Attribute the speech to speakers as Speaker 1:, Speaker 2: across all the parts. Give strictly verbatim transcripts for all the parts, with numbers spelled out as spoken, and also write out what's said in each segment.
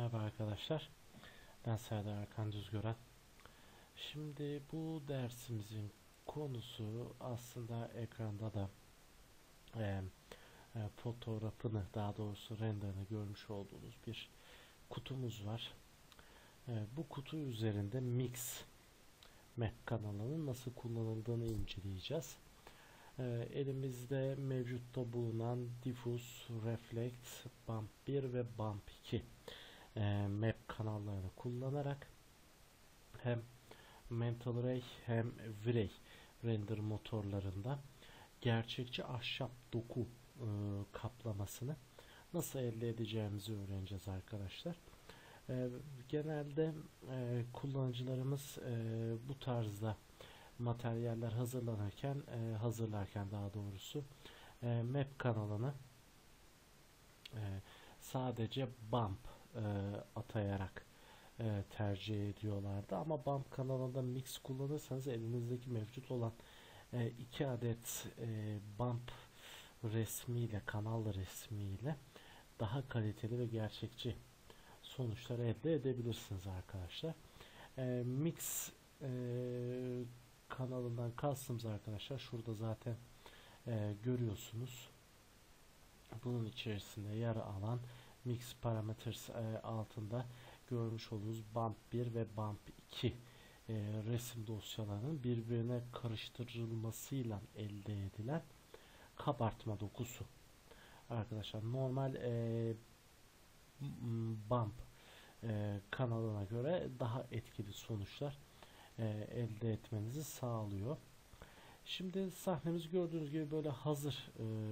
Speaker 1: Merhaba arkadaşlar, ben Serdar Erkan Düzgören. Şimdi bu dersimizin konusu aslında ekranda da e, e, fotoğrafını, daha doğrusu renderini görmüş olduğunuz bir kutumuz var. E, bu kutu üzerinde Mix Map kanalının nasıl kullanıldığını inceleyeceğiz. E, elimizde mevcutta bulunan Diffuse, Reflect, Bump bir ve Bump iki e, map kanallarını kullanarak hem Mental Ray hem V-Ray render motorlarında gerçekçi ahşap doku e, kaplamasını nasıl elde edeceğimizi öğreneceğiz arkadaşlar. E, genelde e, kullanıcılarımız e, bu tarzda materyaller hazırlanırken e, hazırlarken daha doğrusu e, map kanalını e, sadece bump e, atayarak e, tercih ediyorlardı. Ama bump kanalında mix kullanırsanız elinizdeki mevcut olan e, iki adet e, bump resmiyle, kanal resmiyle daha kaliteli ve gerçekçi sonuçlar elde edebilirsiniz arkadaşlar. E, mix e, kanalından kastımız arkadaşlar şurada zaten e, görüyorsunuz. Bunun içerisinde yer alan Mix Parameters e, altında görmüş olduğunuz Bump bir ve Bump iki e, resim dosyalarının birbirine karıştırılmasıyla elde edilen kabartma dokusu. Arkadaşlar normal e, Bump e, kanalına göre daha etkili sonuçlar e, elde etmenizi sağlıyor. Şimdi sahnemiz gördüğünüz gibi böyle hazır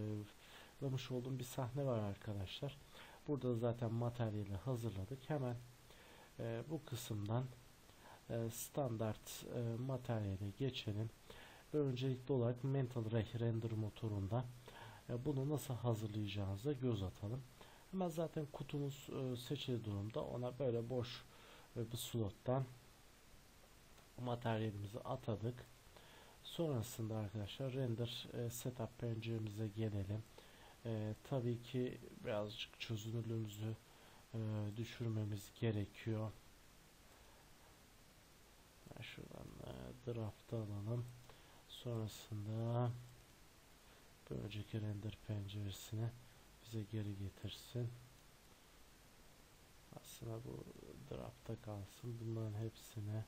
Speaker 1: e, olduğum bir sahne var arkadaşlar. Burada zaten materyali hazırladık. Hemen e, bu kısımdan e, standart e, materyale geçelim. Ve öncelikli olarak Mental Ray render motorunda e, bunu nasıl hazırlayacağınıza göz atalım. Hemen zaten kutumuz e, seçili durumda. Ona böyle boş e, bir slottan materyalimizi atadık. Sonrasında arkadaşlar render e, setup penceremize gelelim. E, tabii ki birazcık çözünürlüğümüzü e, düşürmemiz gerekiyor. Şuradan e, draft'ı alalım. Sonrasında bir önceki render penceresini bize geri getirsin. Aslında bu draft'ta kalsın. Bunların hepsine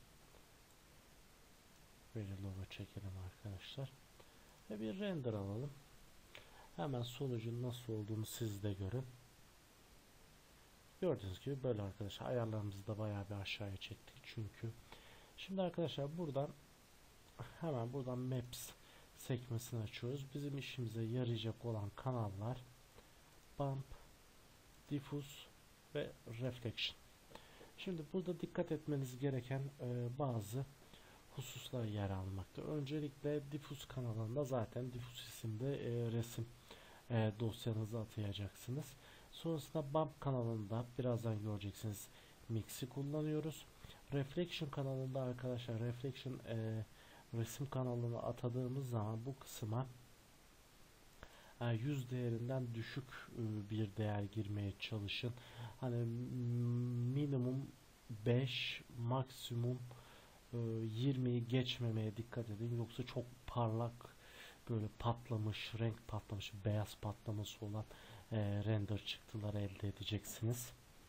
Speaker 1: böyle logo çekelim arkadaşlar. Ve bir render alalım. Hemen sonucun nasıl olduğunu siz de görün. Gördüğünüz gibi böyle arkadaşlar. Ayarlarımızı da bayağı bir aşağıya çektik çünkü. Şimdi arkadaşlar buradan hemen buradan Maps sekmesini açıyoruz. Bizim işimize yarayacak olan kanallar Bump, Diffuse ve Reflection. Şimdi burada dikkat etmeniz gereken e, bazı hususlar yer almakta. Öncelikle Diffuse kanalında zaten Diffuse isimde e, resim e, dosyanızı atayacaksınız. Sonrasında Bump kanalında birazdan göreceksiniz Mix'i kullanıyoruz. Reflection kanalında arkadaşlar Reflection e, resim kanalını atadığımız zaman bu kısma e, yüz değerinden düşük e, bir değer girmeye çalışın. Hani minimum beş, maksimum e, yirmiyi geçmemeye dikkat edin. Yoksa çok parlak, böyle patlamış, renk patlamış, beyaz patlaması olan e, render çıktıları elde edeceksiniz.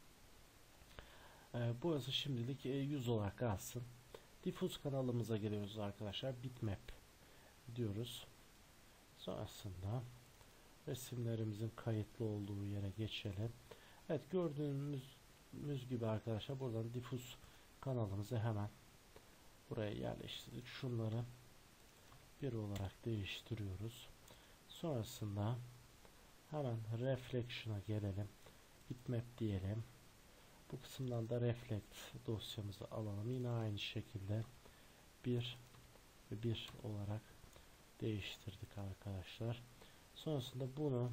Speaker 1: E, burası şimdilik e, yüz olarak kalsın. Diffuse kanalımıza geliyoruz arkadaşlar. Bitmap diyoruz. Sonrasında resimlerimizin kayıtlı olduğu yere geçelim. Evet, gördüğümüz gibi arkadaşlar buradan Diffuse kanalımızı hemen buraya yerleştirdik. Şunları bir olarak değiştiriyoruz. Sonrasında hemen Reflection'a gelelim. Bitmap diyelim. Bu kısımdan da Reflect dosyamızı alalım. Yine aynı şekilde bir ve bir olarak değiştirdik arkadaşlar. Sonrasında bunu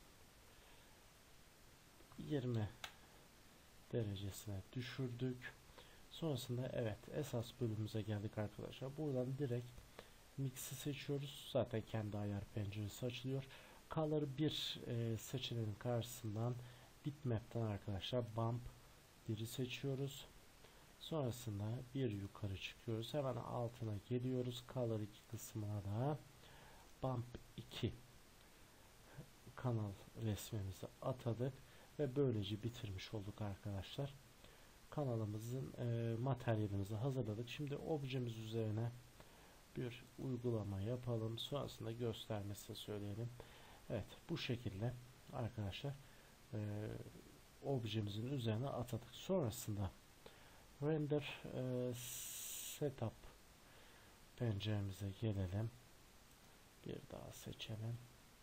Speaker 1: yirmi derecesine düşürdük. Sonrasında evet esas bölümümüze geldik arkadaşlar. Buradan direkt Mix'i seçiyoruz. Zaten kendi ayar penceresi açılıyor. Color bir e, seçeneğinin karşısından Bitmap'ten arkadaşlar Bump biri seçiyoruz. Sonrasında bir yukarı çıkıyoruz. Hemen altına geliyoruz. Color iki kısmına da Bump iki kanal resmimizi atadık ve böylece bitirmiş olduk arkadaşlar. Kanalımızın e, materyalimizi hazırladık. Şimdi objemiz üzerine bir uygulama yapalım. Sonrasında göstermesini söyleyelim. Evet, bu şekilde arkadaşlar e, objemizin üzerine atadık. Sonrasında render e, setup penceremize gelelim. Bir daha seçelim.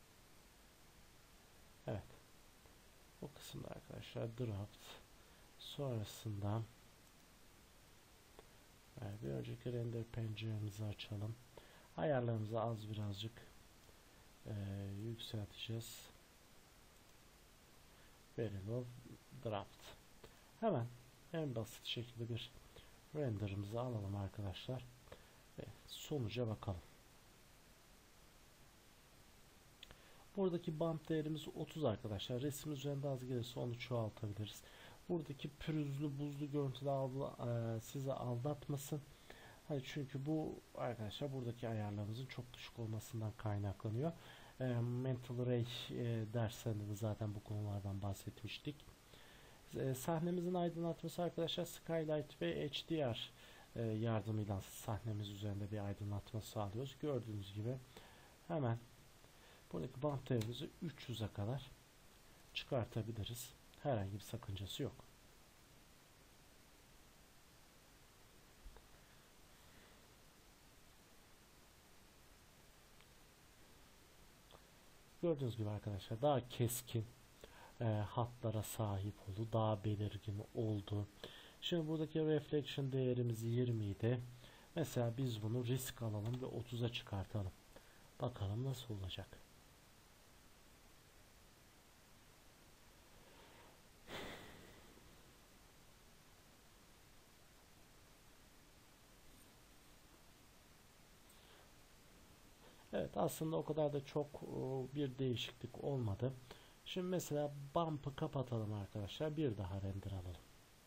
Speaker 1: Evet. Bu kısımda arkadaşlar draft. Sonrasında yani bir önceki render penceremizi açalım. Ayarlarımızı az birazcık e, yükselteceğiz. Verilov draft. Hemen en basit şekilde bir renderimizi alalım arkadaşlar ve sonuca bakalım. Buradaki bump değerimiz otuz arkadaşlar. Resim üzerinde az gelirse onu çoğaltabiliriz. Buradaki pürüzlü buzlu görüntüde e, sizi aldatmasın. Hani çünkü bu arkadaşlar buradaki ayarlarımızın çok düşük olmasından kaynaklanıyor. E, Mental Ray e, derslerinde de zaten bu konulardan bahsetmiştik. E, sahnemizin aydınlatması arkadaşlar Skylight ve H D R e, yardımıyla sahnemiz üzerinde bir aydınlatma sağlıyoruz. Gördüğünüz gibi hemen buradaki bump değerimizi üç yüze kadar çıkartabiliriz. Herhangi bir sakıncası yok. Gördüğünüz gibi arkadaşlar daha keskin e, hatlara sahip oldu. Daha belirgin oldu. Şimdi buradaki reflection değerimiz yirmi idi. Mesela biz bunu risk alalım ve otuza çıkartalım. Bakalım nasıl olacak. Evet, aslında o kadar da çok bir değişiklik olmadı. Şimdi mesela bump'ı kapatalım arkadaşlar. Bir daha render alalım.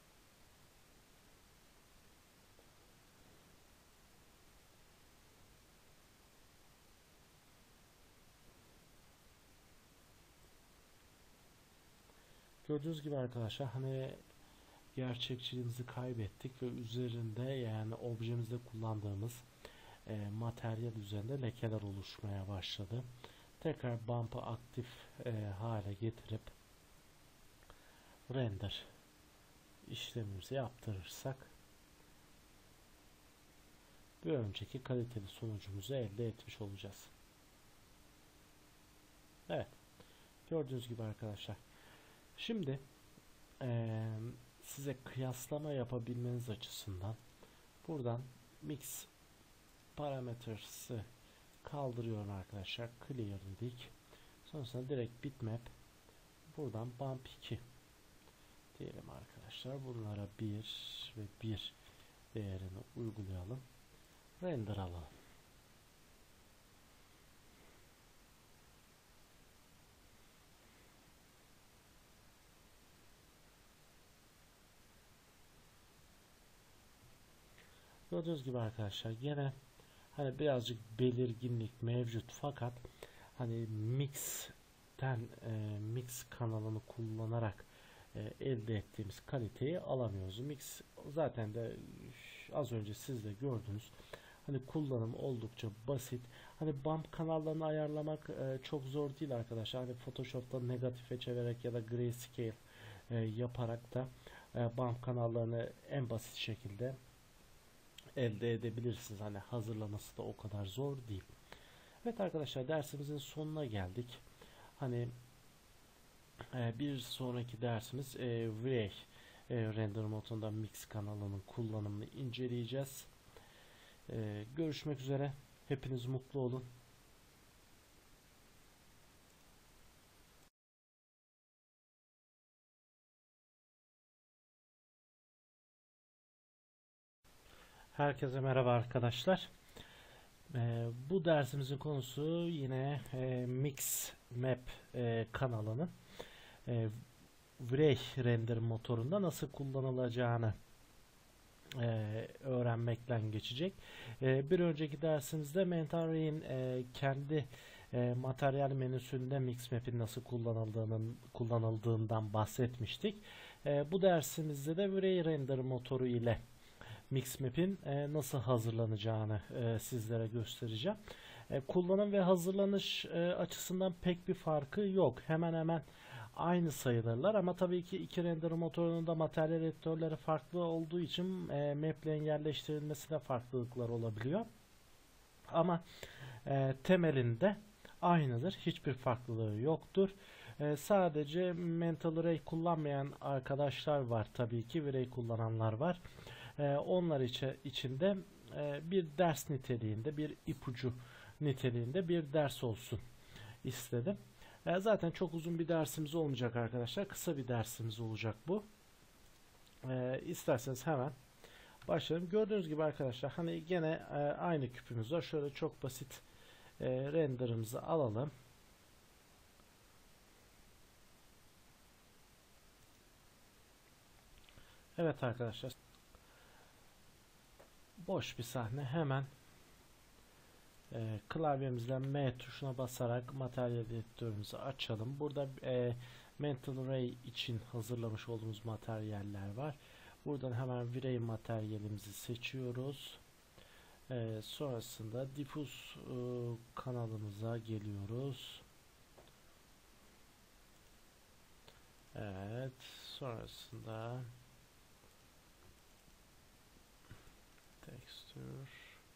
Speaker 1: Gördüğünüz gibi arkadaşlar hani gerçekçiliğimizi kaybettik ve üzerinde yani objemizde kullandığımız e, materyal üzerinde lekeler oluşmaya başladı. Tekrar bump'ı aktif e, hale getirip render işlemimizi yaptırırsak bir önceki kaliteli sonucumuzu elde etmiş olacağız. Evet. Gördüğünüz gibi arkadaşlar. Şimdi e, size kıyaslama yapabilmeniz açısından buradan mix parametres'i kaldırıyorum arkadaşlar. Clear dedik. Sonrasında direkt bitmap buradan bump iki diyelim arkadaşlar. Bunlara bir ve bir değerini uygulayalım. Render alalım. Gördüğünüz gibi arkadaşlar gene hani birazcık belirginlik mevcut fakat hani mix'ten e, mix kanalını kullanarak e, elde ettiğimiz kaliteyi alamıyoruz. Mix zaten de az önce siz de gördünüz. Hani kullanım oldukça basit. Hani bump kanallarını ayarlamak e, çok zor değil arkadaşlar. Hani Photoshop'ta negatife çevirerek ya da grayscale e, yaparak da e, bump kanallarını en basit şekilde elde edebilirsiniz. Hani hazırlaması da o kadar zor değil. Evet arkadaşlar, dersimizin sonuna geldik. Hani e, bir sonraki dersimiz e, V R e, render modunda mix kanalının kullanımını inceleyeceğiz. E, görüşmek üzere. Hepiniz mutlu olun. Herkese merhaba arkadaşlar. Ee, bu dersimizin konusu yine e, Mix Map e, kanalının e, V-Ray render motorunda nasıl kullanılacağını e, öğrenmekle geçecek. E, bir önceki dersimizde Mental Ray'in e, kendi e, materyal menüsünde Mixmap'in nasıl kullanıldığının kullanıldığından bahsetmiştik. E, bu dersimizde de V-Ray render motoru ile Mixmap'in e, nasıl hazırlanacağını e, sizlere göstereceğim. E, kullanım ve hazırlanış e, açısından pek bir farkı yok. Hemen hemen aynı sayılırlar ama tabii ki iki render motorunun da materyal editörleri farklı olduğu için e, map'lerin yerleştirilmesinde farklılıklar olabiliyor. Ama e, temelinde aynıdır. Hiçbir farklılığı yoktur. E, sadece Mental Ray kullanmayan arkadaşlar var tabii ki. V-Ray kullananlar var. E, onlar içi, içinde e, bir ders niteliğinde, bir ipucu niteliğinde bir ders olsun istedim. E, zaten çok uzun bir dersimiz olmayacak arkadaşlar. Kısa bir dersimiz olacak bu. E, isterseniz hemen başlayalım. Gördüğünüz gibi arkadaşlar hani gene e, aynı küpümüz var. Şöyle çok basit e, renderımızı alalım. Evet arkadaşlar. Boş bir sahne. Hemen e, klavyemizden M tuşuna basarak materyal editörümüzü açalım. Burada e, Mental Ray için hazırlamış olduğumuz materyaller var. Buradan hemen V-Ray materyalimizi seçiyoruz. E, sonrasında Diffuse e, kanalımıza geliyoruz. Evet. Sonrasında Texture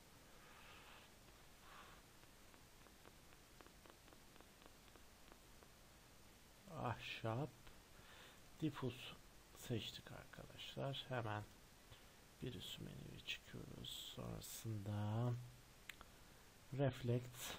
Speaker 1: Ahşap Diffuse seçtik arkadaşlar. Hemen bir üst menüye çıkıyoruz. Sonrasında Reflect,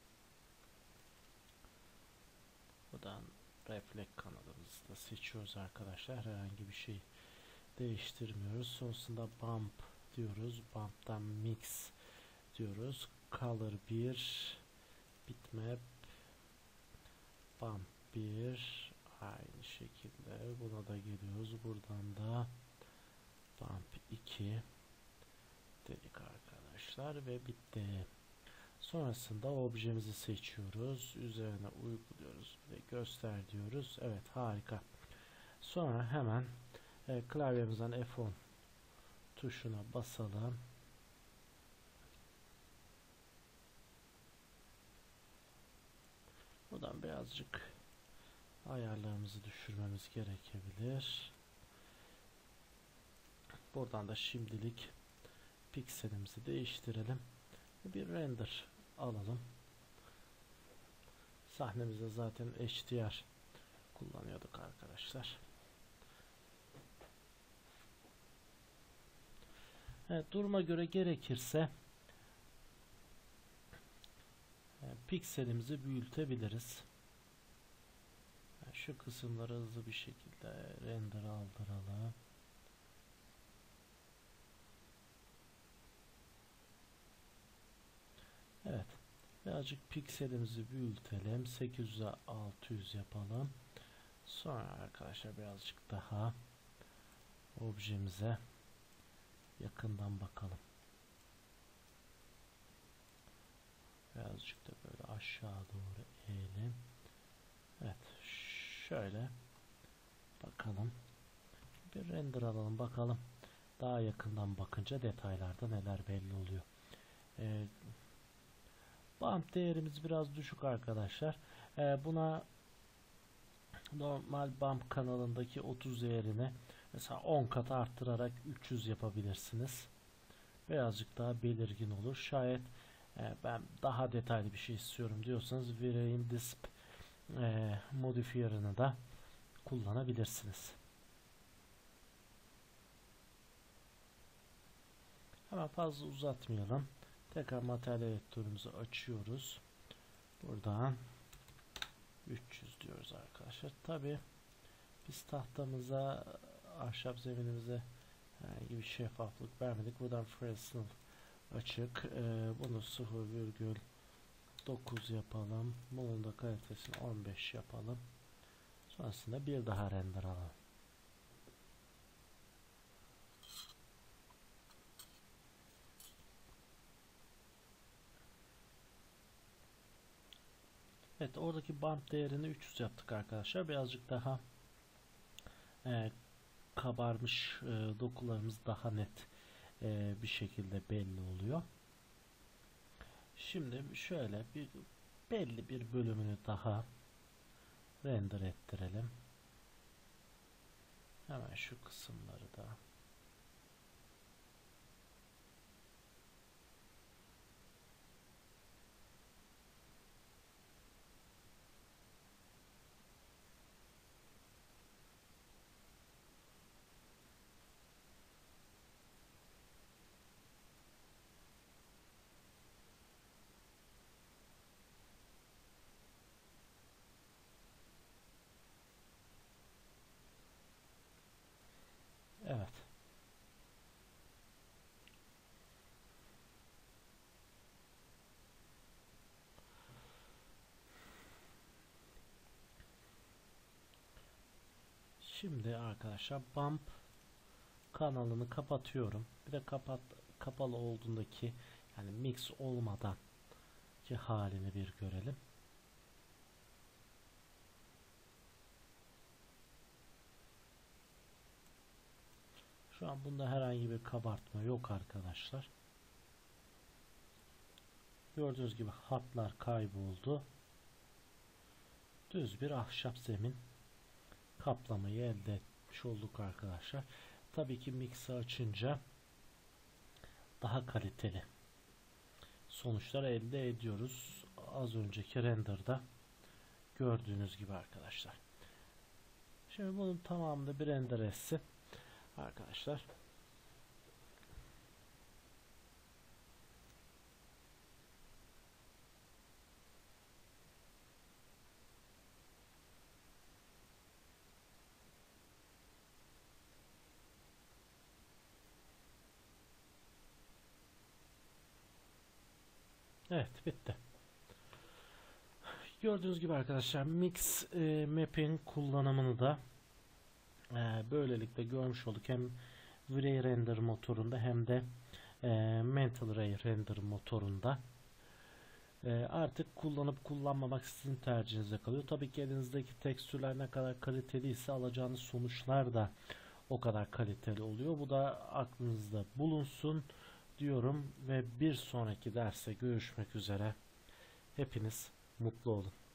Speaker 1: buradan Reflect kanalımızı da seçiyoruz arkadaşlar. Herhangi bir şey değiştirmiyoruz. Sonrasında Bump diyoruz. Bump'tan Mix diyoruz. Color bir, Bitmap, Bump bir, aynı şekilde buna da geliyoruz. Buradan da Bump iki dedik arkadaşlar ve bitti. Sonrasında objemizi seçiyoruz. Üzerine uyguluyoruz ve göster diyoruz. Evet, harika. Sonra hemen e, klavyemizden F on tuşuna basalım. Buradan birazcık ayarlarımızı düşürmemiz gerekebilir. Buradan da şimdilik pikselimizi değiştirelim. Bir render alalım. Sahnemizde zaten H D R kullanıyorduk arkadaşlar. Evet, duruma göre gerekirse pikselimizi büyütebiliriz. Şu kısımları hızlı bir şekilde render aldıralım. Evet. Birazcık pikselimizi büyütelim. sekiz yüze altı yüz yapalım. Sonra arkadaşlar birazcık daha objemize yakından bakalım. Birazcık da böyle aşağı doğru eğelim. Evet. Şöyle bakalım. Bir render alalım bakalım. Daha yakından bakınca detaylarda neler belli oluyor. Ee, Bump değerimiz biraz düşük arkadaşlar. Ee, buna normal Bump kanalındaki otuz değerini mesela on kat arttırarak üç yüz yapabilirsiniz. Birazcık daha belirgin olur. Şayet e, ben daha detaylı bir şey istiyorum diyorsanız V-Ray'in Disp e, modifier'ını da kullanabilirsiniz. Hemen fazla uzatmayalım. Tekrar materyal editörümüzü açıyoruz. Buradan üç yüz diyoruz arkadaşlar. Tabi biz tahtamıza, ahşap zeminimize herhangi bir şeffaflık vermedik. Buradan Fresnel açık. Ee, bunu sıfır virgül dokuz yapalım. Bunun da kalitesini on beş yapalım. Sonrasında bir daha render alalım. Evet, oradaki bump değerini üç yüz yaptık arkadaşlar. Birazcık daha e, kabarmış e, dokularımız daha net e, bir şekilde belli oluyor. Şimdi şöyle bir belli bir bölümünü daha render ettirelim. Hemen şu kısımları da. Evet. Şimdi arkadaşlar bump kanalını kapatıyorum. Bir de kapat kapalı olduğundaki, yani mix olmadan ki halini bir görelim. Şu an bunda herhangi bir kabartma yok arkadaşlar. Gördüğünüz gibi hatlar kayboldu. Düz bir ahşap zemin kaplamayı elde etmiş olduk arkadaşlar. Tabii ki mix'i açınca daha kaliteli sonuçlar elde ediyoruz. Az önceki render'da gördüğünüz gibi arkadaşlar. Şimdi bunun tamamını bir render etsin arkadaşlar. Evet, bitti. Gördüğünüz gibi arkadaşlar mix e, map'in kullanımını da e, böylelikle görmüş olduk. Hem V-Ray render motorunda hem de e, Mental Ray render motorunda. E, artık kullanıp kullanmamak sizin tercihinize kalıyor. Tabii ki elinizdeki tekstürler ne kadar kaliteliyse alacağınız sonuçlar da o kadar kaliteli oluyor. Bu da aklınızda bulunsun diyorum ve bir sonraki derste görüşmek üzere. Hepiniz mutlu olun.